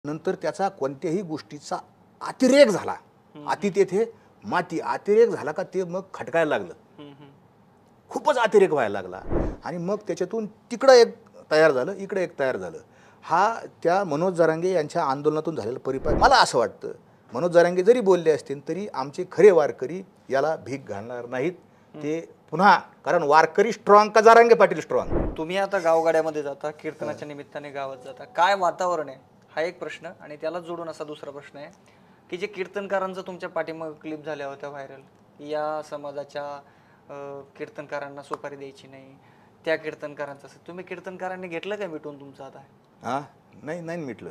नंतर त्याचा कोणत्याही गोष्टीचा अतिरेक झाला. अति तेथे माती. अतिरेक झाला का ते मग खटकायला लागलं. खूपच अतिरेक व्हायला लागला आणि मग त्याच्यातून तिकडं एक तयार झालं, इकडे एक तयार झालं. हा त्या मनोज जरांगे यांच्या आंदोलनातून झालेला परिपाक. मला असं वाटतं मनोज जरांगे जरी बोलले असतील तरी आमचे खरे वारकरी याला भीक घालणार नाहीत. ते पुन्हा कारण वारकरी स्ट्रॉंग का जरांगे पाटील स्ट्रॉंग. तुम्ही आता गावगाड्यामध्ये जाता, कीर्तनाच्या निमित्ताने गावात जाता, काय वातावरण आहे हा एक प्रश्न आणि त्याला जोडून असा दुसरा प्रश्न आहे की जे कीर्तनकारांचं तुमच्या पाठीमागे क्लिप झाल्या होत्या व्हायरल, या समाजाच्या कीर्तनकारांना सुपारी द्यायची नाही, त्या कीर्तनकारांचं असं, तुम्ही कीर्तनकारांनी घेतलं काय मिटून तुमचं आता? नाही नाही मिटलं.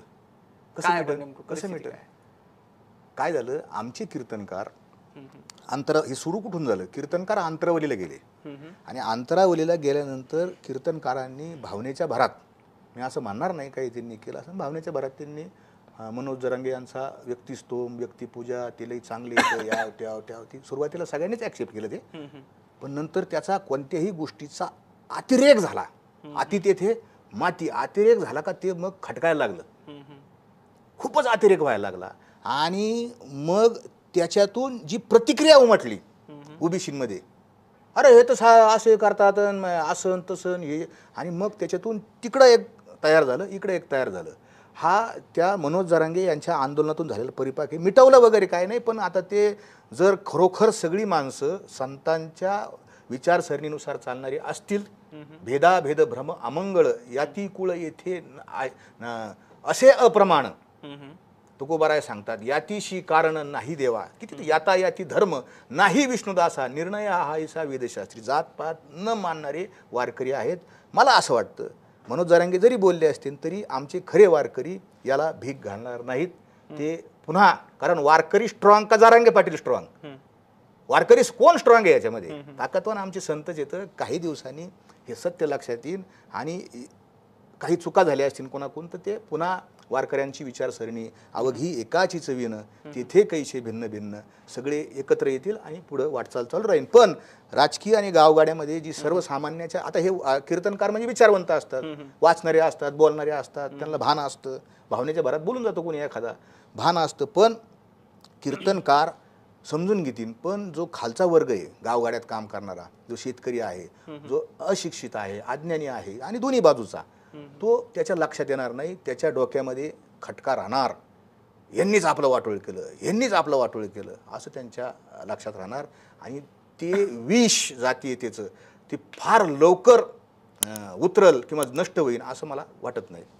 कसं मिटलं? काय झालं, आमचे कीर्तनकार हे सुरू कुठून झालं, कीर्तनकार अंतरावलीला गेले आणि अंतरावलीला गेल्यानंतर कीर्तनकारांनी भावनेच्या भरात, मी असं म्हणणार नाही काही त्यांनी केलं असं, भावनेच्या भरात त्यांनी मनोज जरांगे यांचा व्यक्तिस्तोम, व्यक्तिपूजा, तिलाही चांगले येतं ती सुरुवातीला सगळ्यांनीच ॲक्सेप्ट केलं ते. पण नंतर त्याचा कोणत्याही गोष्टीचा अतिरेक झाला. अति तेथे माती. अतिरेक झाला का ते मग खटकायला लागलं. खूपच अतिरेक व्हायला लागला आणि मग त्याच्यातून जी प्रतिक्रिया उमटली ओबीसीमध्ये, अरे हे तर असे करतात असं तसं हे, आणि मग त्याच्यातून तिकडं एक तयार झालं, इकडे एक तयार झालं. हा त्या मनोज जरांगे यांच्या आंदोलनातून झालेला परिपाक आहे. मिटवलं वगैरे काय नाही, पण आता ते जर खरोखर सगळी माणसं संतांच्या विचारसरणीनुसार चालणारी असतील, भेदाभेद भ्रम अमंगळ याती कुळ येथे असे अप्रमाण तुकोबाराय सांगतात, यातीशी कारण नाही देवा, किती याता याती धर्म नाही विष्णुदासा, निर्णय हा ऐसा वेदशास्त्री. जातपात न मानणारे वारकरी आहेत. मला असं वाटतं मनोज जरांगे जरी बोलले असतील तरी आमचे खरे वारकरी याला भीक घालणार नाहीत. ते पुन्हा कारण वारकरी स्ट्रॉंग का जरांगे पाटील स्ट्रॉंग. वारकरी कोण स्ट्रॉंग आहे याच्यामध्ये? ताकदवान आमचे संतच येतं. काही दिवसांनी हे सत्य लक्षात येईल आणि काही चुका झाल्या असतील कोणाकडून तर ते पुन्हा वारकऱ्यांची विचारसरणी अवघी एकाची चवीनं तिथे कैसे भिन्न भिन्न सगळे एकत्र येतील आणि पुढं वाटचाल चालू राहील. पण राजकीय आणि गावगाड्यामध्ये जी सर्वसामान्याच्या, आता हे कीर्तनकार म्हणजे विचारवंत असतात, वाचणारे असतात, बोलणारे असतात, त्यांना भान असतं, भावनेच्या भरात बोलून जातो कोणी एखादा, भान असतं. पण कीर्तनकार समजून घेतील. पण जो खालचा वर्ग आहे गावगाड्यात काम करणारा, जो शेतकरी आहे, जो अशिक्षित आहे, अज्ञानी आहे आणि दोन्ही बाजूचा, तो त्याच्या लक्षात येणार नाही. त्याच्या डोक्यामध्ये खटका राहणार, यांनीच आपलं वाटोळ केलं, यांनीच आपलं वाटोळ केलं असं त्यांच्या लक्षात राहणार आणि ते विष जाती त्याचं ते फार लवकर उतरल किंवा नष्ट होईल असं मला वाटत नाही.